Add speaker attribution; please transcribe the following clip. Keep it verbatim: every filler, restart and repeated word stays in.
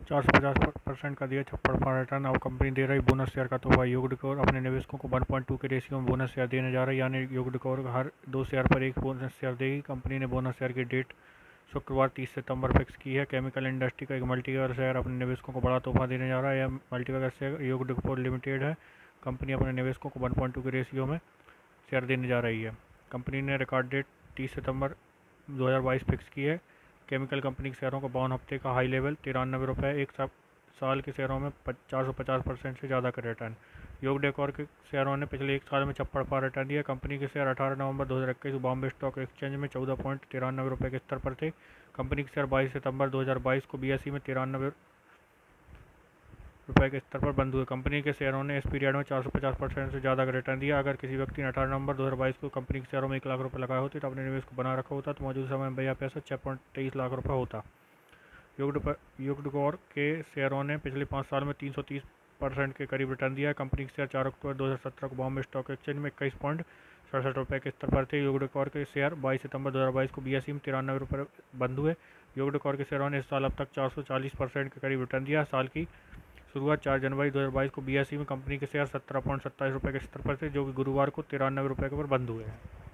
Speaker 1: चार सौ पचास परसेंट का दिया छप्पड़ पर रिटर्न। अब कंपनी दे रही बोनस शेयर का तोहफा। योग डिकोर अपने निवेशकों को वन पॉइंट टू के रेशियो में बोनस शेयर देने जा रहा है, यानी योग डिकोर हर दो शेयर पर एक बोनस शेयर देगी। कंपनी ने बोनस शेयर की डेट शुक्रवार तीस सितंबर फिक्स की है। केमिकल इंडस्ट्री का एक मल्टीबैगर शेयर अपने निवेशकों को बड़ा तोहफा देने जा रहा है। यह मल्टीबैगर शेयर योग डिकोर लिमिटेड है। कंपनी अपने निवेशकों को वन पॉइंट टू के रेशियो में शेयर देने जा रही है। कंपनी ने रिकॉर्ड डेट तीस सितंबर दो हज़ार बाईस फिक्स की है। केमिकल कंपनी के शेयरों का बावन हफ्ते का हाई लेवल तिरानवे रुपये, एक साल के शेयरों में चार सौ पचास परसेंट से ज़्यादा का रिटर्न। योग डेकोर के शेयरों ने पिछले एक साल में छप्पड़ पार रिटर्न दिया। कंपनी के शेयर अठारह नवंबर दो हज़ार इक्कीस बॉम्बे स्टॉक एक्सचेंज में चौदह पॉइंट तिरानवे रुपये के स्तर पर थे। कंपनी के शेयर बाईस सितंबर दो हज़ार बाईस को बी एस ई में तिरानवे रुपये के स्तर पर बंद हुए। कंपनी के शेयरों ने इस पीरियड में चार सौ पचास परसेंट से ज़्यादा का रिटर्न दिया। अगर किसी व्यक्ति ने अठारह नवंबर दो हज़ार बाईस को कंपनी के शेयरों में एक लाख रुपये लगाए होते तो अपने निवेश को बना रखा होता तो मौजूदा समय में भैया पैसा छः पॉइंट तेईस लाख रुपये होता। योग डिकोर के शेयरों ने पिछले पाँच साल में तीन सौ तीस परसेंट के करीब रिटर्न दिया है। कंपनी के शेयर चार अक्टूबर दो हज़ार सत्रह को बॉम्बे स्टॉक एक्सचेंज में इक्कीस पॉइंट सड़सठ रुपये के स्तर पर थे। योग डिकोर के शेयर बाईस सितंबर दो हज़ार बाईस को बी एस ई में तिरानवे रुपये बंद हुए। योग डिकोर के शेयरों ने इस साल अब तक चार सौ चालीस परसेंट के करीब रिटर्न दिया। साल की शुरुआत चार जनवरी दो हज़ार बाईस को बी एस ई में कंपनी के शेयर सत्रह पॉइंट सत्ताईस रुपये के स्तर पर थे, जो कि गुरुवार को तिरानवे रुपये के पर बंद हुए हैं।